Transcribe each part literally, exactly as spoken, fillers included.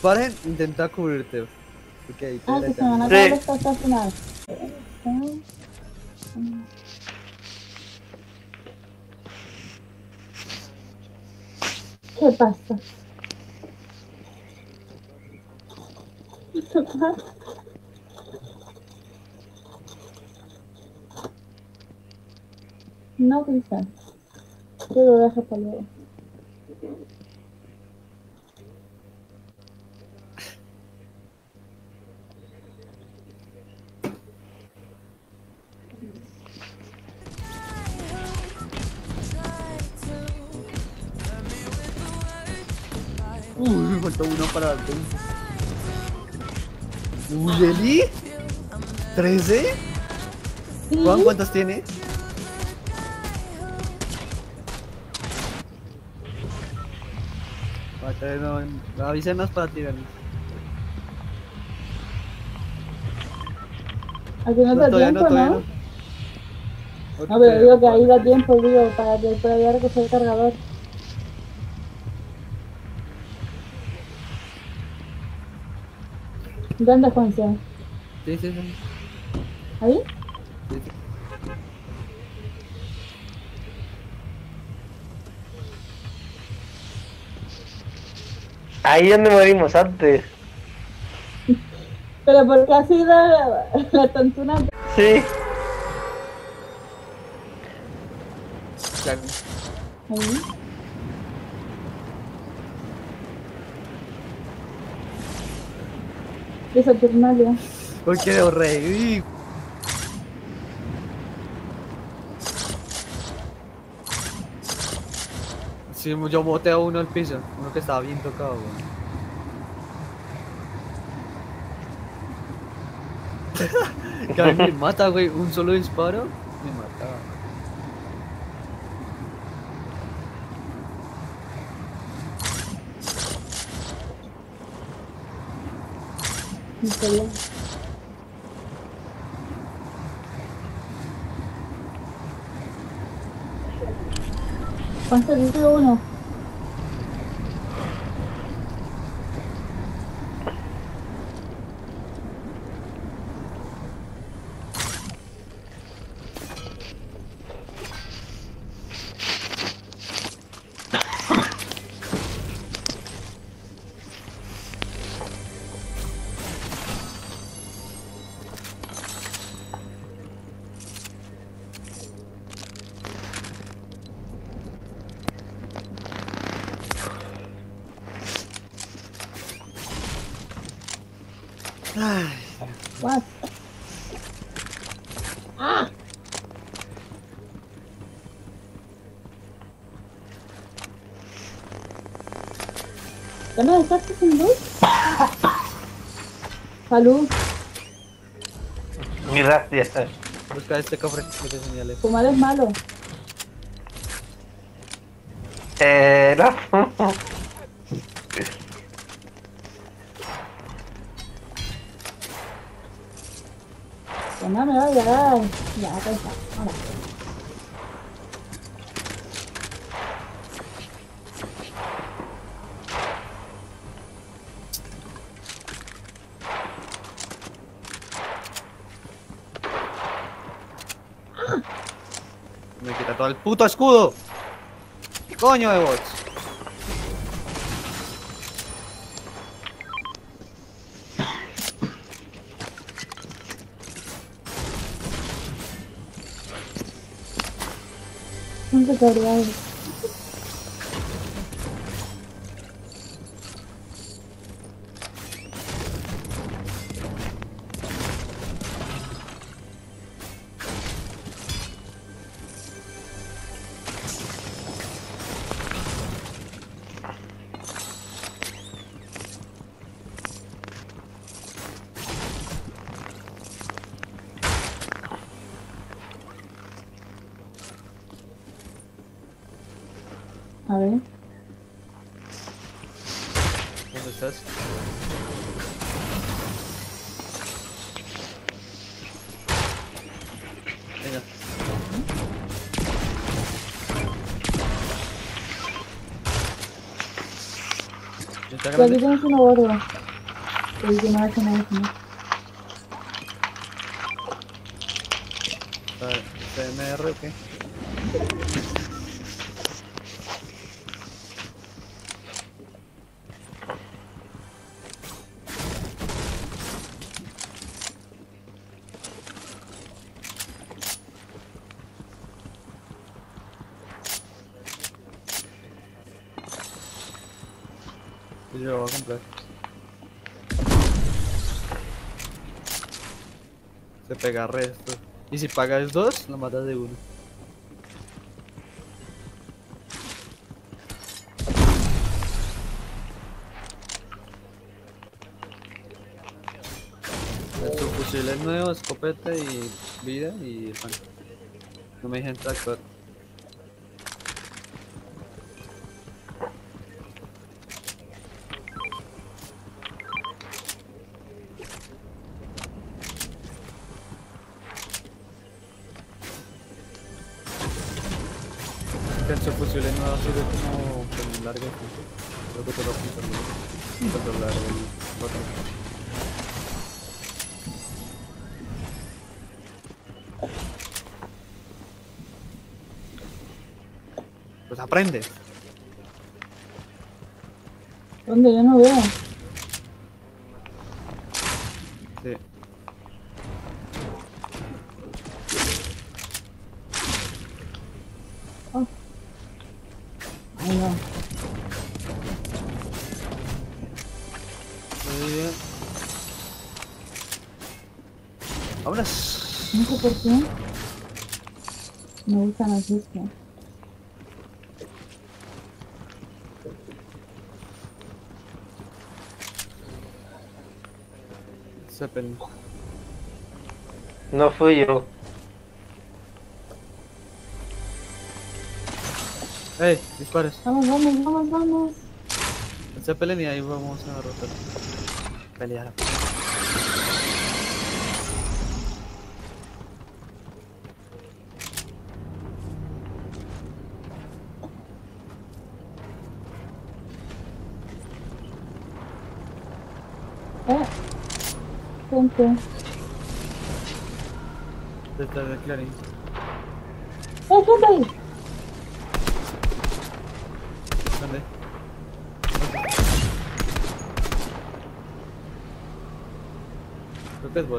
disparen, intenta cubrirte. Porque ahí te Ah, que se van a Sí. acabar los hasta el final. ¿Qué pasa? ¿Qué pasa? No, Cristian. Yo lo dejo para luego. Uy, me faltó uno para darte. Uy, Eli. ¿trece? Sí. Juan, ¿cuántos tiene? No, no, avísenos para tirarnos. Aquí no da todavía no, tiempo, todavía ¿no? no. No, pero digo que ahí da tiempo, digo, para que pueda ir a recoger el cargador. ¿Dónde, Juanse? Sí, sí, sí. ¿Ahí? Sí, sí. Ahí donde morimos antes. Pero porque ha sido la, la tontuna. Sí. Claro. Ahí. De Saturnalia. Uy, quiero reír. Sí, yo boté a uno al piso, uno que estaba bien tocado, güey. Que a mí me mata, güey, un solo disparo me mata. ¿En serio? ¿Cuánto dice uno? Ay, What? ¡Ah! ¿Ya me dejaste sin luz? Salud. Gracias. busca este cofre que te señalé. Fumar es malo. Eh, no. Que no me va a llegar. Ya, ya está. Ahora. Me quita todo el puto escudo. ¿Qué coño de bots? Un tutorial. A ver. ¿Dónde estás? Venga. ¿Está Y aquí grande? tienes uno gordo. El que no hace nada. ¿No? ¿C M R o qué? Yo lo voy a comprar. Se pega resto. Y si pagas dos, lo matas de uno. Su fusil es nuevo, escopeta y vida y el pan. No me dejen tractor. Que el fusil es nuevo sirve como con un largo. Creo que te lo apunto. Controlar el botón. Pues aprende. ¿Dónde? Yo no veo. Sí. Oh. Ahí va. Muy bien. Vámonos. No sé por qué. Me gustan las estas. Zeppelin. No fui yo. ¡Ey! Dispares. Vamos, vamos, vamos, vamos. El Zeppelin y ahí vamos a rotar. Pelear. Eh. Gente. Detrás de Clarín. ¡Eh, gente ahí! ¿Dónde? Creo que es bot.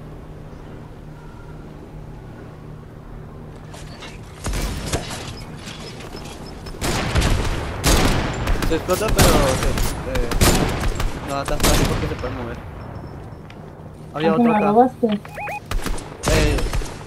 Se explota, pero se, eh, no da tan fácil porque se puede mover. Había Ah, que otro me acá. robaste. Ey.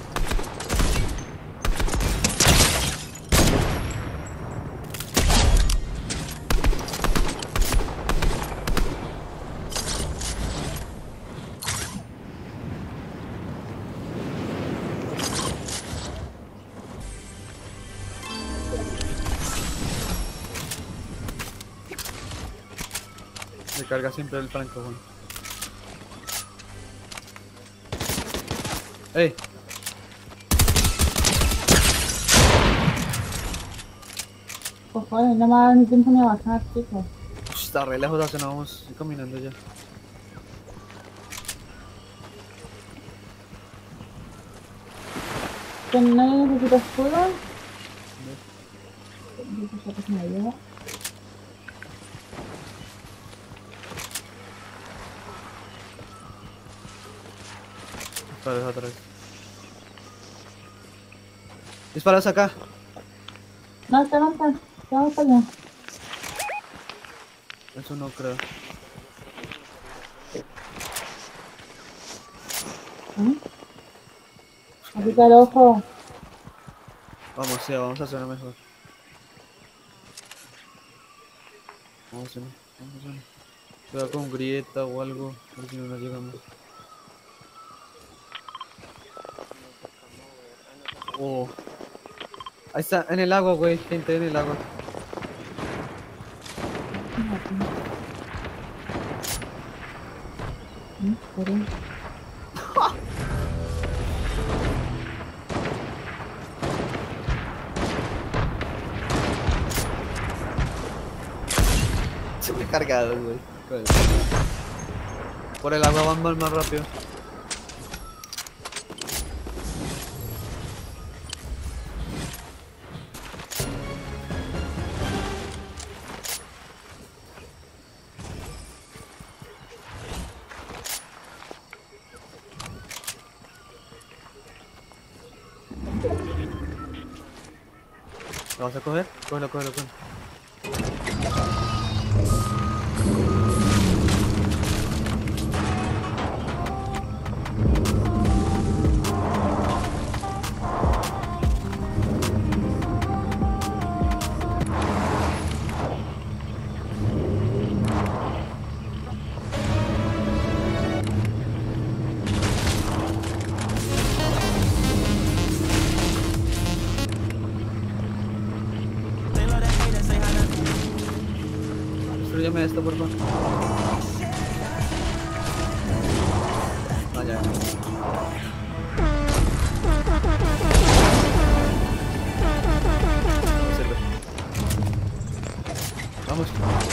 Se carga siempre el franco, bueno. ¡Ey! Por favor, no me ha dado ni tiempo ni a bajar, chicos. Está re lejos, hace no vamos caminando ya. ¿Que nadie necesita escudo? Yo que se me ayuda. Disparos atrás. Disparos acá. No, te avanza. Te vamos para allá. Eso no creo. ¿Eh? Aplica el ojo. Vamos, sí, vamos a hacer una mejor. Vamos a hacer una. Vamos a hacer una. Cuidado con grieta o algo, porque si no nos llegamos. Oh. Ahí está, en el agua, güey, gente en el agua. ¿Eh? Por ahí. Se me cargados, güey. Por el agua van más, más rápido. ¿Lo vas a coger? Cógelo, cógelo, cógelo. Destrúyeme esto, por favor. Ah, ya. No sirve. Vamos.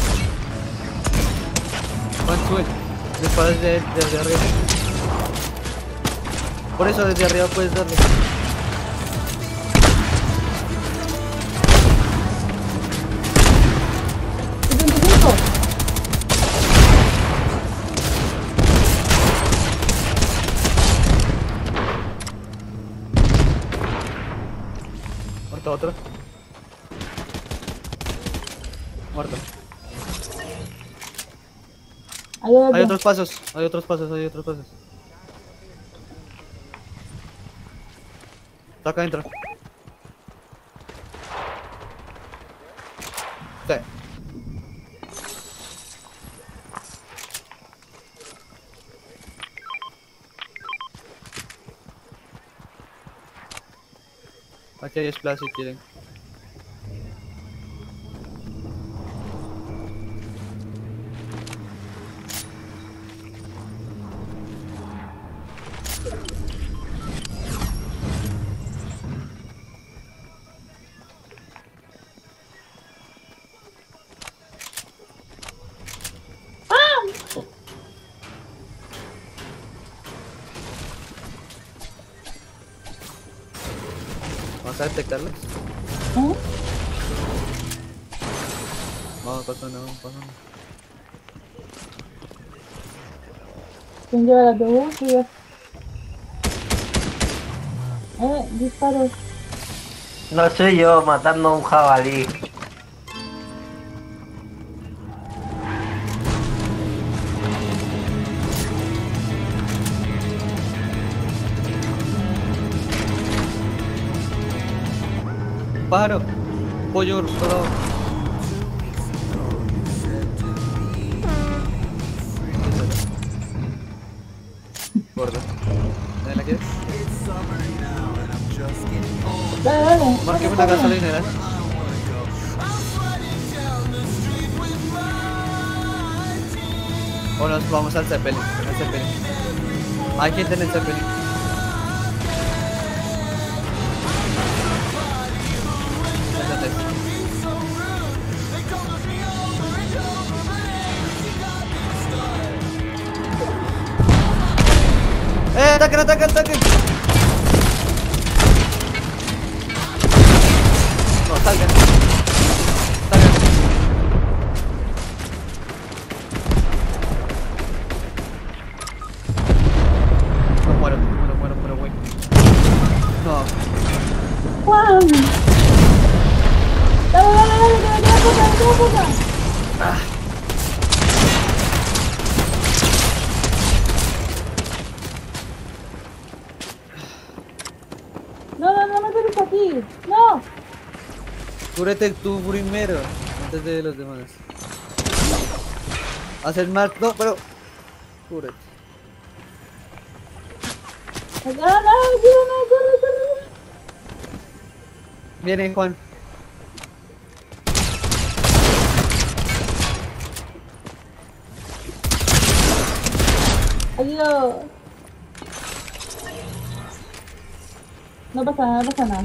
Juan, sube. Dispara desde, desde arriba. Por eso desde arriba puedes darle. Muerto otro. Muerto. Hay otro. Hay otros pasos, hay otros pasos, hay otros pasos. Está acá adentro. Sí. Aquí hay splash si quieren. Vamos a detectarlos. ¿Eh? No, pasó nada, no pasó nada. ¿Quién lleva la autobús? Sí, yo. Eh, disparos. No soy yo matando a un jabalí. Pájaro, pollo dorado. Gordo. ¿Dónde la quieres? Dale, dale. Marquemos una gasolinera. O nos vamos al Zeppelin. Al Zeppelin. Hay gente en el Zeppelin. ¡Eh! ¡Ataquen, ataquen, ataquen! No, salgan. Salgan. No muero, muero, muero, muero, güey. No. ¡Juan! Dale, dale, dale, que me queda poca, me queda poca. Ah. No, no, no me pegues aquí. No. Cúrete tú primero, antes de los demás. Hacer más, no, pero... Cúrete. No, no, ayúdame, corre, corre. Viene Juan. Adiós. No pasa nada, no pasa nada.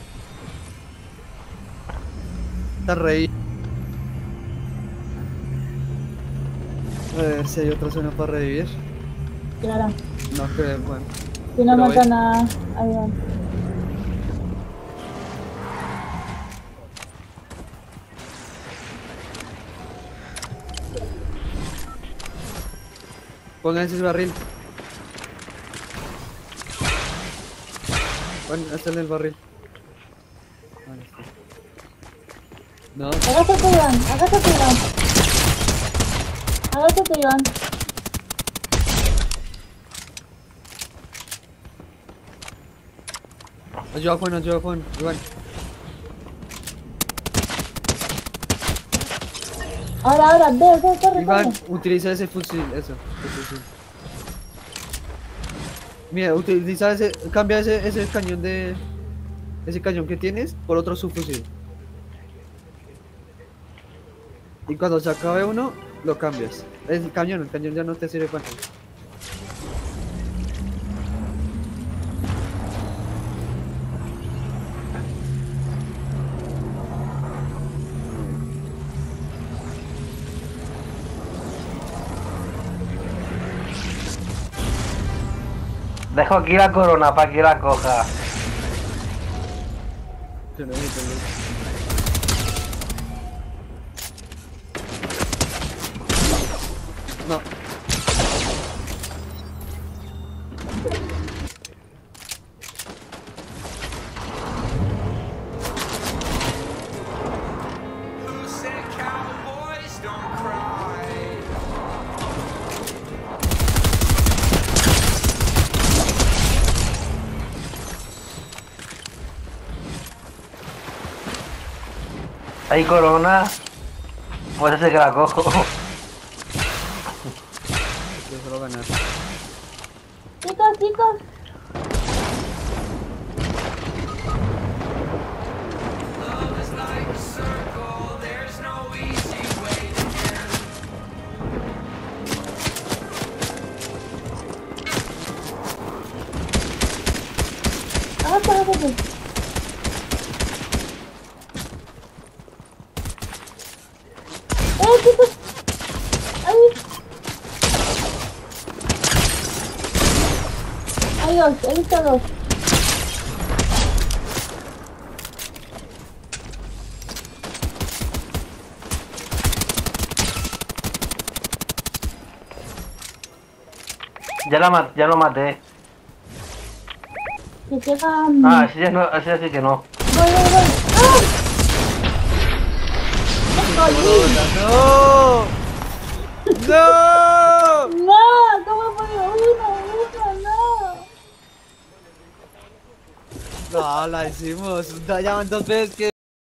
Está rey. A ver si hay otra zona para revivir. Claro. No creo, bueno. Si no Pero matan a... Ahí van. Pónganse ese barril. Bueno, hasta en el barril. Vale, está. No, Agáchate, Iván. Agáchate, Iván. Agáchate, Iván. ayuda a Juan, ayuda a Juan, Iván. Ahora, ahora, ve, ve, corre, Iván, corre. utiliza ese fusil, eso, ese fusil. Mira, utiliza ese, cambia ese, ese cañón de... Ese cañón que tienes por otro subfusil. Y cuando se acabe uno, lo cambias. El cañón, el cañón ya no te sirve para nada. Dejo aquí la corona para que la coja. Se necesita luz. No. Who said cowboys don't cry? Hay corona. Puede ser que la cojo. Yo solo ganar. Chicos, chicos. Love is like a circle, there's no easy way to end. Agáchate, agáchate. ¡Eh, chicos! ¡Ahí! Hay dos, he visto dos. Ya, la ma- ya lo maté. Que llegan... Ah, ese ya no, ese sí que no. Voy, voy, voy. ¡Ah! ¡Me colí! ¡No! ¡No! ¡No! ¿Cómo he podido? Uno, uno, no. No, la hicimos. Ya van dos veces que...